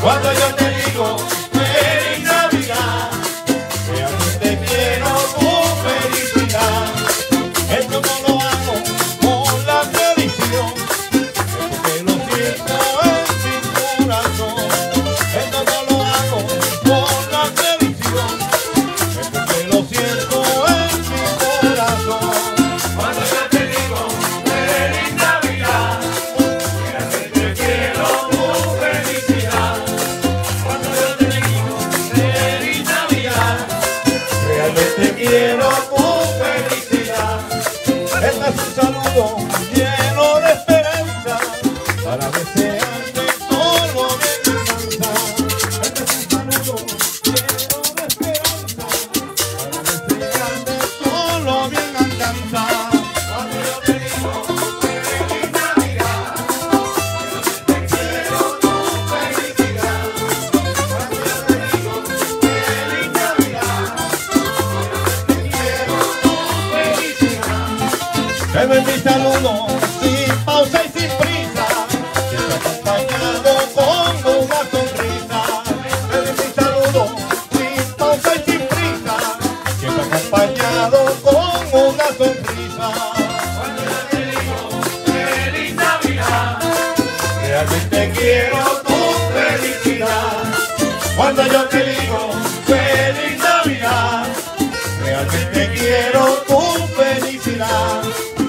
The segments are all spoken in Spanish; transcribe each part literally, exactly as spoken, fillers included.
Cuando yo te digo feliz Navidad, realmente quiero tu felicidad. Esto no lo hago por la tradición, es porque lo siento en mi corazón. Esto no lo hago por la tradición, es porque lo siento en mi corazón. Cuando yo te digo feliz Navidad, realmente quiero tu felicidad. Cuando yo te digo feliz Navidad, realmente quiero tu felicidad. Este es un saludo lleno de esperanza para desearte todo lo bien que alcanza. Este es un saludo lleno de esperanza para desearte todo lo bien alcanza. Cuando yo te digo feliz Navidad, realmente quiero tu felicidad. Cuando yo te digo feliz Navidad, realmente quiero tu felicidad. Ese es mi saludo sin pausa y sin prisa, siempre acompañado con una sonrisa. Ese es mi saludo sin pausa y sin prisa, siempre acompañado con una sonrisa. Cuando yo te digo feliz Navidad, realmente quiero tu felicidad. Cuando yo te digo feliz Navidad, realmente quiero tu felicidad.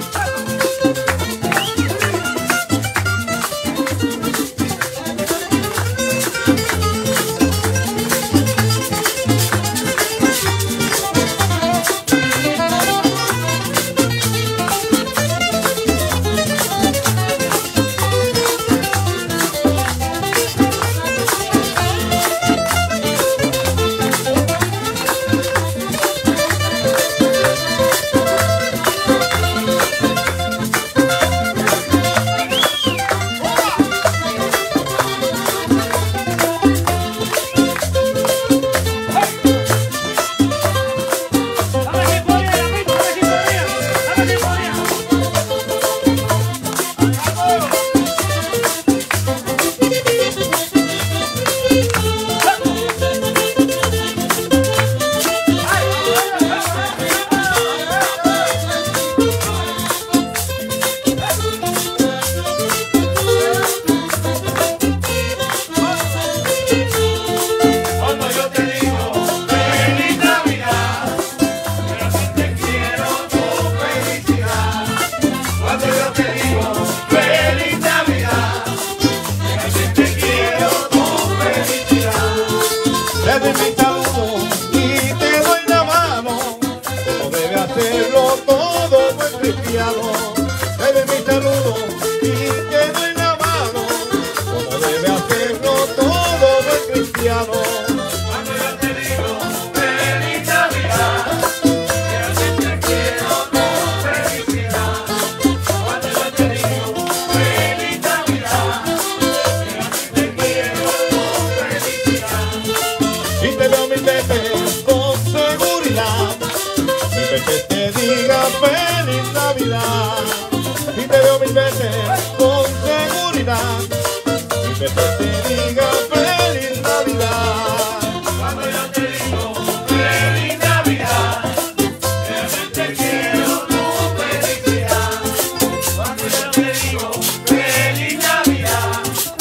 Cuando yo te digo feliz Navidad, realmente quiero tu felicidad. Cuando yo te digo feliz Navidad, realmente quiero tu felicidad. Te doy mi saludo y te doy la mano, como debe hacerlo todo buen cristiano. Te doy mi saludo y te doy la mano, como debe hacerlo todo buen cristiano. Cuando yo te digo feliz Navidad, realmente quiero tu felicidad. Cuando yo te digo feliz Navidad, realmente quiero tu felicidad. Y te veo mil veces con seguridad, mil veces te diga feliz Navidad. Y te veo mil veces con seguridad, mil veces te diga feliz Navidad. Cuando yo te digo feliz Navidad, realmente quiero tu felicidad. Cuando yo te digo feliz Navidad,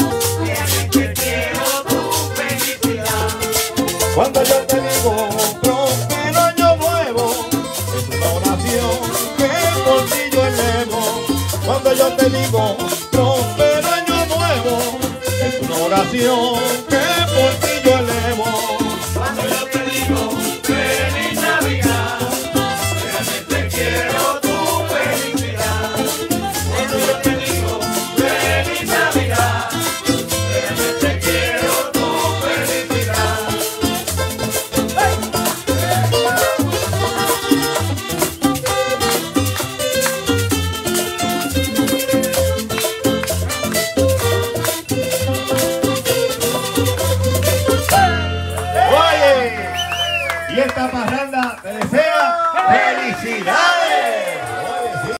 realmente quiero tu felicidad. Cuando yo te digo próspero año nuevo, es una oración que por ti yo elevo. Cuando yo te digo próspero año nuevo, es una oración que por ti yo elevo. Cuando yo te digo feliz Navidad, realmente quiero tu felicidad. Cuando yo te digo feliz Navidad, realmente quiero tu felicidad. Y esta parranda te desea